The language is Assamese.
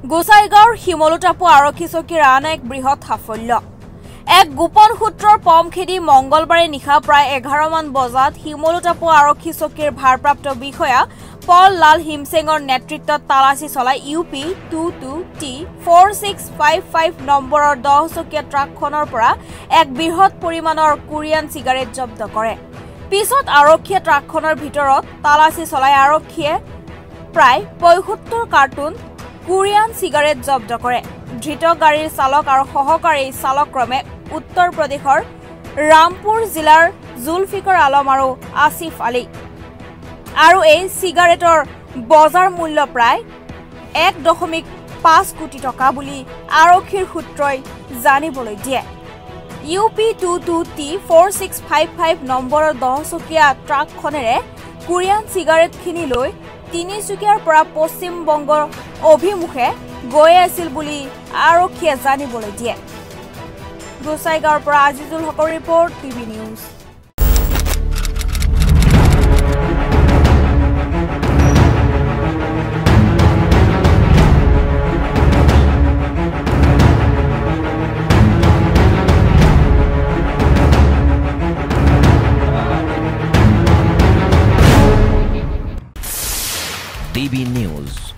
গোসাইগাঁৱৰ শিমলুটাপু আৰক্ষী চকীৰ আন এক বৃহৎ সাফল্য। এক গোপন সূত্ৰৰ পম খেদি মঙ্গলবাৰে নিশা প্ৰায় 11 মান বজাত শিমলুটাপু আৰক্ষী চকীৰ ভাৰপ্ৰাপ্ত বিষয়া পল লাল হিমসেঙৰ নেতৃত্বত তালাচী চলাই ইউপি 22T4655 নম্বৰৰ 10 চকীয়া ট্ৰাকখনৰ পৰা এক বৃহৎ পৰিমাণৰ কোৰিয়ান চিগাৰেট জব্দ কৰে। পিছত আৰক্ষীয়ে ট্ৰাকখনৰ ভিতৰত তালাচী চলাই আৰক্ষীয়ে প্ৰায় 75 কাৰ্টুন কোৰিয়ান চিগাৰেট জব্দ কৰে। ধৃত গাড়ীৰ চালক আৰু সহকাৰী চালক ক্ৰমে উত্তৰ প্ৰদেশৰ ৰামপুৰ জিলাৰ জুলফিকৰ আলম আৰু আসিফ আলী। আৰু এই চিগাৰেটৰ বজাৰ মূল্য প্ৰায় 1.5 কোটি টকা বুলি আৰক্ষীৰ সূত্ৰই জানিবলৈ দিয়ে। ইউপি 22T4655 নম্বৰৰ 10 চকীয়া ট্ৰাকখনেৰে কোৰিয়ান চিগাৰেটখিনি লৈ তিনিচুকীয়াৰ পৰা পশ্চিম বংগৰ অভিমুখে গৈ আছিল বুলি আৰক্ষীয়ে জানিবলৈ দিয়ে। গোসাইগাঁৱৰ পৰা আজিজুল হকৰ report, TV news. TV news.